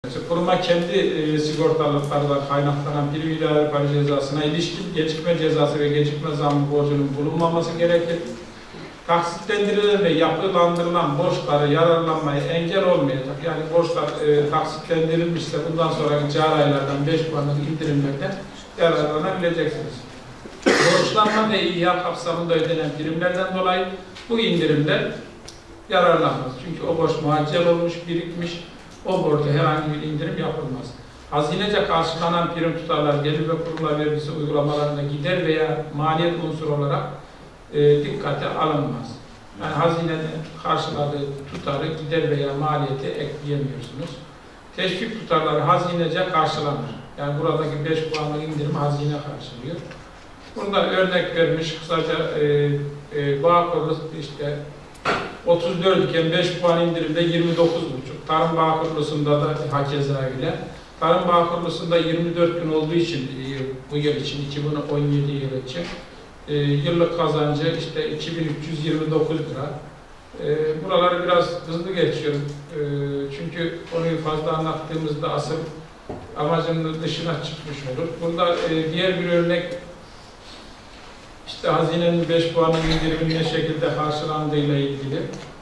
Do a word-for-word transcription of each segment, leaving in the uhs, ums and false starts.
Kuruma kendi e, sigortalıklardan kaynaklanan prim idare para cezasına ilişkin gecikme cezası ve gecikme zammı borcunun bulunmaması gerekir. Taksitlendirilen ve yapılandırılan borçları yararlanmaya engel olmayacak. Yani borçlar e, taksitlendirilmişse bundan sonraki cari aylardan beş puanlık indirimlerden yararlanabileceksiniz. Borçlanma ve ihya kapsamında ödenen primlerden dolayı bu indirimler yararlanmaz. Çünkü o borç muaccel olmuş, birikmiş. O borca herhangi bir indirim yapılmaz. Hazinece karşılanan prim tutarlar gelir ve kurumlar vergisi uygulamalarında gider veya maliyet unsuru olarak e, dikkate alınmaz. Yani hazinede karşıladığı tutarı gider veya maliyete ekleyemiyorsunuz. Teşvik tutarları hazinece karşılanır. Yani buradaki beş puanlık indirim hazine karşılıyor. Bunda örnek vermiş kısaca e, e, Bağkur'da işte otuz dört iken beş puan indirimde yirmi dokuz buçuk. Tarım Bağkurlusu'nda da hakeza öyle. Tarım Bağkurlusu'nda yirmi dört gün olduğu için bu yıl için, iki bin on yedi yıl için e, yıllık kazancı işte iki bin üç yüz yirmi dokuz lira. E, buraları biraz hızlı geçiyorum. E, çünkü konuyu fazla anlattığımızda asıl amacının dışına çıkmış olur. Burada e, diğer bir örnek İşte hazinenin beş puanın indiriminin ne şekilde karşılandığıyla ilgili.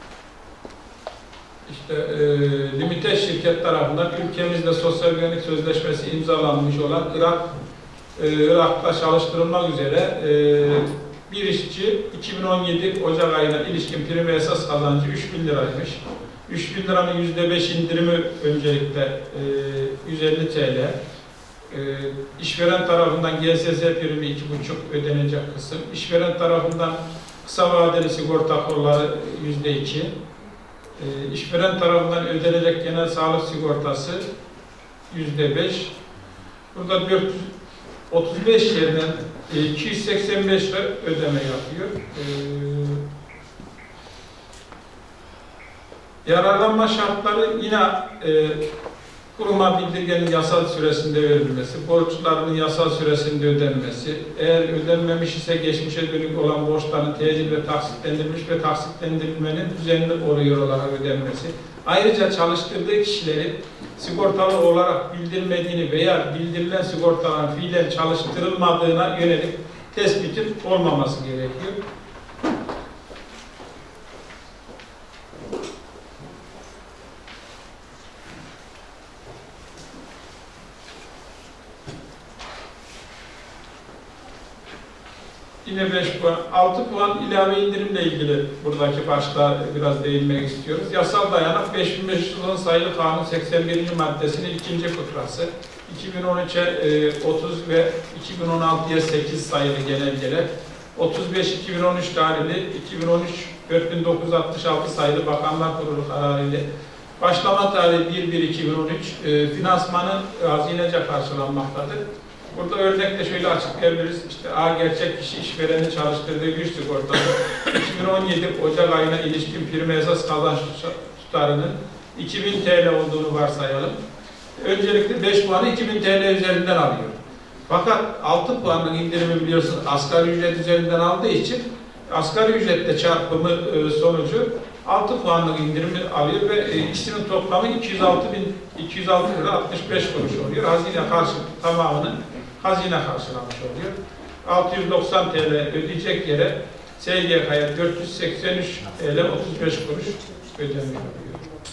İşte e, limite şirket tarafından ülkemizde sosyal güvenlik sözleşmesi imzalanmış olan Irak, e, Irak'ta çalıştırılmak üzere e, bir işçi iki bin on yedi Ocak ayına ilişkin prim ve esas kazancı üç bin liraymış. üç bin liranın yüzde beş indirimi öncelikle e, yüz elli TL. E, işveren tarafından G S S primi iki buçuk ödenecek kısım. İşveren tarafından kısa vadeli sigorta kolları yüzde iki. E, işveren tarafından ödenecek genel sağlık sigortası yüzde beş. Burada dört yüz otuz beş yerden e, iki yüz seksen beş lira ödeme yapıyor. E, yararlanma şartları yine e, kuruma bildirgenin yasal süresinde verilmesi, borçlarının yasal süresinde ödenmesi, eğer ödenmemiş ise geçmişe dönük olan borçların tecil ve taksitlendirilmiş ve taksitlendirilmenin düzenli oluyor olarak ödenmesi, ayrıca çalıştırdığı kişilerin sigortalı olarak bildirmediğini veya bildirilen sigortaların fiilen çalıştırılmadığına yönelik tespitin olmaması gerekiyor. Yine beş puan, altı puan ilave indirimle ilgili buradaki başta biraz değinmek istiyoruz. Yasal dayanak beş bin beş yüz on sayılı kanun seksen birinci maddesinin ikinci fıkrası. iki bin on üçe otuz ve iki bin on altıya sekiz sayılı genelgeler. otuz beş iki bin on üç tarihli iki bin on üç dört bin dokuz yüz altmış altı sayılı Bakanlar Kurulu kararıyla başlama tarihi bir bir iki bin on üç e, finansmanın hazinece karşılanmaktadır. Burada örnekte şöyle açıklayabiliriz. İşte A gerçek kişi işvereni çalıştırdığı güç sigortası iki bin on yedi Ocak ayına ilişkin prim esas kazanç tutarının iki bin TL olduğunu varsayalım. Öncelikle beş puanı iki bin TL üzerinden alıyor. Fakat altı puanlık indirimi biliyorsunuz asgari ücret üzerinden aldığı için asgari ücretle çarpımı sonucu altı puanlık indirimi alıyor ve ikisinin toplamı iki yüz altı bin iki yüz altı lira altmış beş kuruş oluyor. Hazine karşı tamamını hazine karşılamış oluyor. altı yüz doksan TL ödeyecek yere S G K'ya dört yüz seksen üç TL otuz beş kuruş ödeme yapıyor.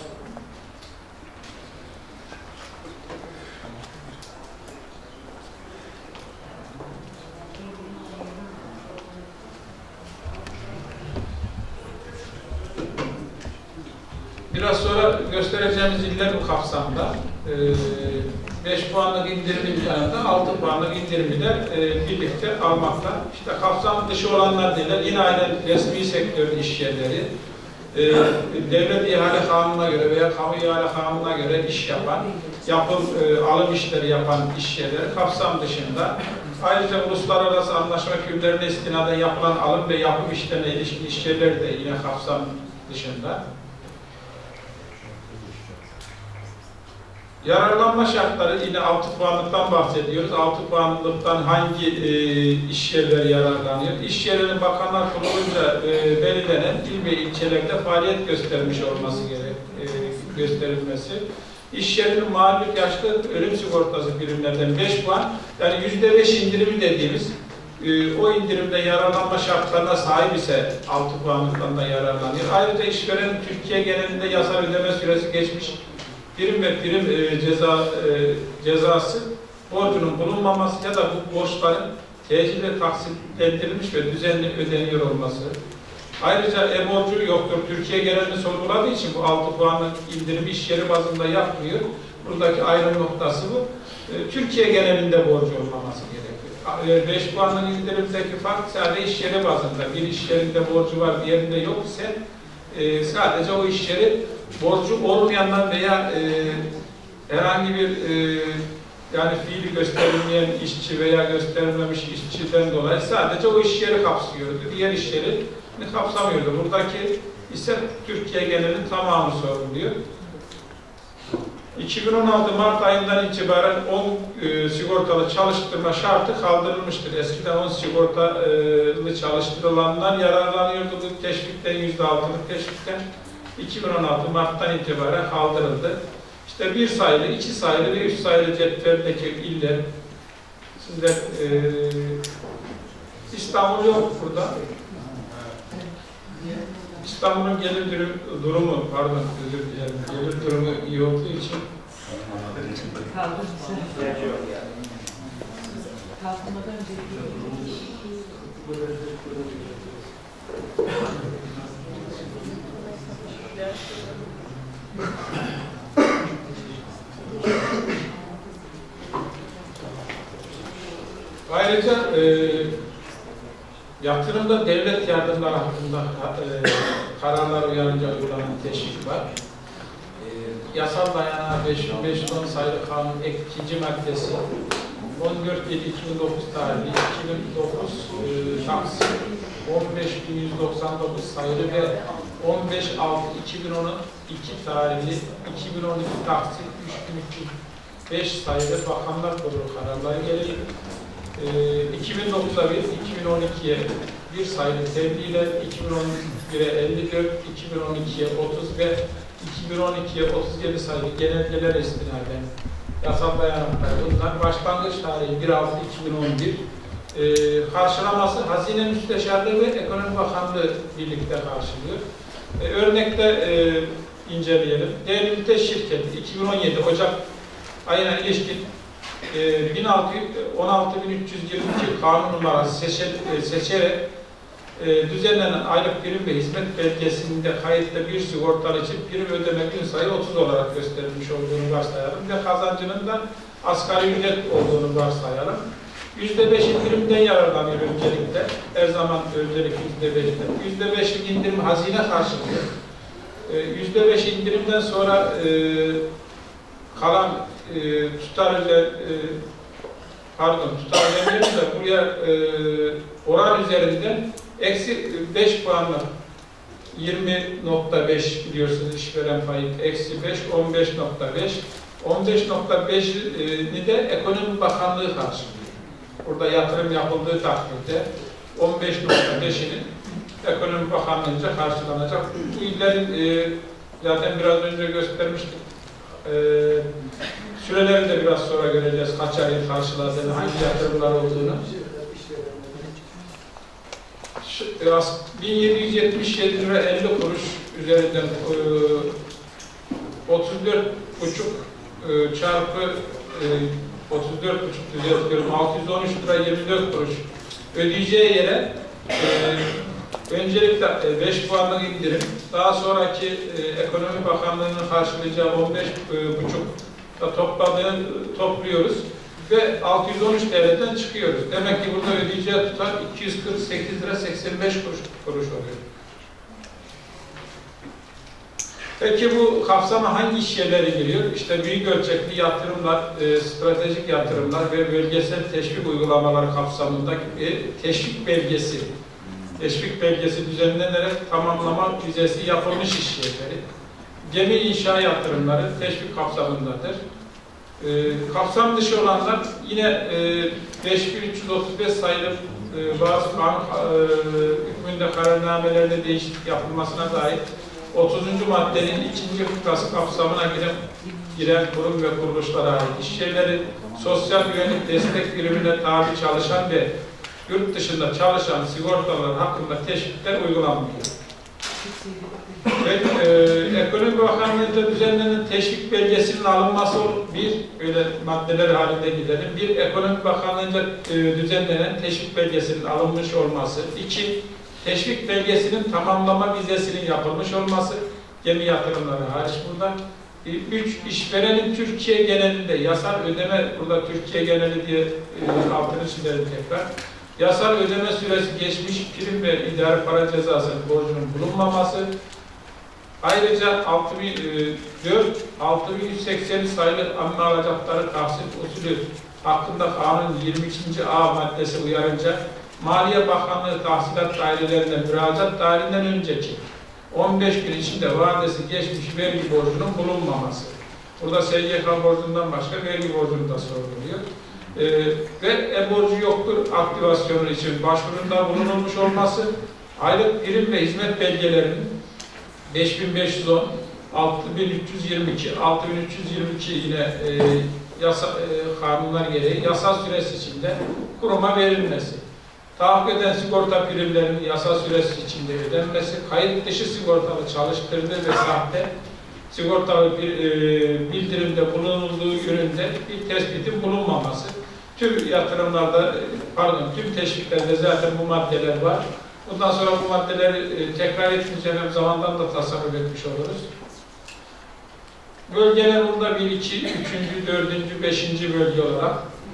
Biraz sonra göstereceğimiz iller bu kapsamda. beş puanlık indirimin yanında altı puanlık indirimi de e, birlikte almakta. İşte kapsam dışı olanlar değiller. Yine aynı resmi sektörün iş yerleri, e, devlet ihale kanununa göre veya kamu ihale kanununa göre iş yapan, yapım, e, alım işleri yapan iş yerleri kapsam dışında. Ayrıca uluslararası anlaşma hükümlerine istinaden yapılan alım ve yapım işlerine ilişkin iş yerleri de yine kapsam dışında. Yararlanma şartları yine altı puanlıktan bahsediyoruz. altı puanlıktan hangi e, iş yerleri yararlanıyor? İş yerinin Bakanlar Kurulu'nca e, belirlenen il ve ilçelerde faaliyet göstermiş olması gerek, e, gösterilmesi. İş yerinin mağlup yaşlı ölüm sigortası birimlerden beş puan, yani yüzde beş indirimi dediğimiz e, o indirimde yararlanma şartlarına sahip ise altı puanlıktan da yararlanıyor. Ayrıca işverenin Türkiye genelinde yasal ödeme süresi geçmiş birim ve prim e, ceza e, cezası borcunun bulunmaması ya da bu borçların tecil ve taksitlendirilmiş ve düzenli ödeniyor olması. Ayrıca e-borcu yoktur. Türkiye genelini sorguladığı için bu altı puanlık indirimi iş yeri bazında yapmıyor. Buradaki ayrım noktası bu. E, Türkiye genelinde borcu olmaması gerekiyor. E, beş puanlık indirimdeki fark sadece iş yeri bazında. Bir iş yerinde borcu var, diğerinde yok ise e, sadece o iş yeri borcu olmayanlar veya e, herhangi bir e, yani fiili gösterilmeyen işçi veya gösterilmemiş işçiden dolayı sadece o iş yeri kapsıyordu. Diğer iş yeri kapsamıyordu. Buradaki ise Türkiye genelinin tamamı soruluyor. iki bin on altı Mart ayından itibaren on e, sigortalı çalıştırma şartı kaldırılmıştır. Eskiden on sigortalı çalıştırılanlar yararlanıyordu bu teşvikten, yüzde altılık teşvikten. iki bin on altı Mart'tan itibaren kaldırıldı. İşte bir sayılı, iki sayılı ve üç sayılı cetveldeki iller, sizler e, İstanbul yok burada. İstanbul'un gelir durumu, pardon özür dilerim, gelir durumu iyi olduğu için ayrıca e, yatırımda devlet yardımları hakkında e, kararlar uyarınca uygulanan teşvik var. E, yasal dayanağı beş bin beş yüz on sayılı kanun ek ikinci maddesi on dört yedi iki bin dokuz tarihli iki bin dokuz e, taksim on beş bin yüz doksan dokuz sayılı ve on beş altı iki bin on iki tarihli iki bin on iki taksim üç bin üç yüz beş sayılı Bakanlar Kurulu kararları gereği e, iki bin dokuza bir, iki bin on ikiye bir sayılı tebliğler, iki bin on bire elli dört, iki bin on ikiye otuz ve iki bin on ikiye otuz yedi sayılı genelgeler istinaden yasal dayanaklar. Bunlar başlangıç tarihi bir altı iki bin on bir. Ee, karşılaması Hazine Müsteşarlığı ve Ekonomi Bakanlığı birlikte karşılıyor. Ee, örnekte e, inceleyelim. Değerli Mülteş Şirketi iki bin on yedi Ocak ayına ilişkin e, on altı bin üç yüz yirmi iki kanun numarası seçer, e, seçerek e, düzenlenen aylık prim ve hizmet belgesinde kayıtlı bir sigortalı için prim ödeme gün sayı otuz olarak gösterilmiş olduğunu varsayalım ve kazancının da asgari ücret olduğunu varsayalım. yüzde beş indirimden yararlanıyor öncelikle. Her zaman öncelik yüzde beşten. yüzde beşlik indirim hazine karşılıyor. yüzde beş indirimden sonra e, kalan e, tutar ile e, pardon tutar demeyelim de buraya e, oran üzerinden eksi beş puanla yirmi nokta beş biliyorsunuz işveren payı eksi beş on beş nokta beş on beş nokta beşini de Ekonomi Bakanlığı karşılıyor. Burada yatırım yapıldığı takdirde on beş nokta beşinin Ekonomi Bakanlığı'nca karşılanacak. Bu illerin e, zaten biraz önce göstermiştik. E, sürelerini de biraz sonra göreceğiz. Kaç ay karşıladığını, hangi yatırımlar olduğunu. bin yedi yüz yetmiş yedi lira elli kuruş üzerinden e, otuz dört buçuk e, çarpı e, otuz dört buçuk düzeltiyorum. altı yüz on üç lira yirmi dört kuruş ödeyeceği yere e, öncelikle e, beş puanlık indirim, daha sonraki e, Ekonomi Bakanlığı'nın karşılayacağı on beş buçuk topladığını topluyoruz ve altı yüz on üç T L'den çıkıyoruz. Demek ki burada ödeyeceği tutar iki yüz kırk sekiz lira seksen beş kuruş, kuruş oluyor. Peki bu kapsama hangi iş yerleri giriyor? İşte büyük ölçekli yatırımlar, e, stratejik yatırımlar ve bölgesel teşvik uygulamaları kapsamındaki e, teşvik belgesi, teşvik belgesi düzenlenerek tamamlama vizesi yapılmış iş yerleri. Gemi inşa yatırımları teşvik kapsamındadır. E, kapsam dışı olanlar yine e, beş bin üç yüz otuz beş sayılı e, bazı kanun e, hükmünde kararnamelerinde değişiklik yapılmasına dair otuzuncu maddenin ikinci fıkrası kapsamına giren, giren kurum ve kuruluşlara ait iş yerleri, sosyal güvenlik destek birimine tabi çalışan ve yurt dışında çalışan sigortalılar hakkında teşvikler uygulanmıyor. Ve, e, Ekonomi Bakanlığı'nda düzenlenen teşvik belgesinin alınması bir, öyle maddeler halinde gidelim. Bir, Ekonomi Bakanlığı'nda e, düzenlenen teşvik belgesinin alınmış olması. İki, teşvik belgesinin tamamlama vizesinin yapılmış olması. Gemi yatırımları hariç burada. E, üç, işverenin Türkiye genelinde yasal ödeme, burada Türkiye geneli diye e, altını çizelim tekrar. Yasal ödeme süresi geçmiş prim ve idari para cezasının borcunun bulunmaması. Ayrıca dört altı bin yüz seksen sayılı amme alacakları tahsil usulü hakkında kanun yirmi ikinci A maddesi uyarınca Maliye Bakanlığı tahsilat dairelerine müracaat tarihinden önceki on beş gün içinde vadesi geçmiş vergi borcunun bulunmaması. Burada S G K borcundan başka vergi borcunu da soruluyor. Ee, ve e-borcu yoktur aktivasyonu için başvurunda bulunulmuş olması, aylık prim ve hizmet belgelerinin beş bin beş yüz on, altı bin üç yüz yirmi iki, altı bin üç yüz yirmi iki yine e, yasa, e, kanunlar gereği yasal süresi içinde kuruma verilmesi, tahakkuk eden sigorta primlerinin yasal süresi içinde ödenmesi, kayıt dışı sigortalı çalıştırdığı ve sahte sigortalı bir e, bildirimde bulunulduğu üründe bir tespitin bulunmaması. Tüm yatırımlarda, pardon, tüm teşviklerde zaten bu maddeler var. Bundan sonra bu maddeleri e, tekrar etmeyeceğim, hem zamandan da tasarruf etmiş oluruz. Bölgeler burada bir, iki, üçüncü, dördüncü, beşinci bölge olarak.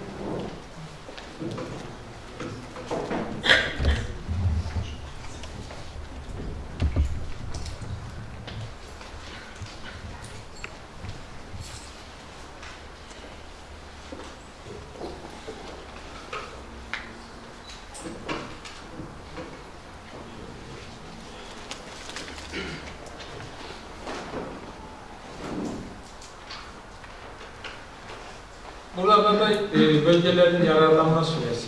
Burada da e, bölgelerin yararlanma süresi.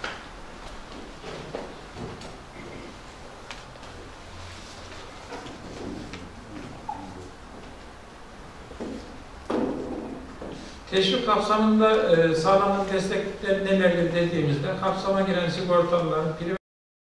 Teşvik kapsamında e, sağlanan destekler nelerdir dediğimizde kapsama giren sigortalıların prim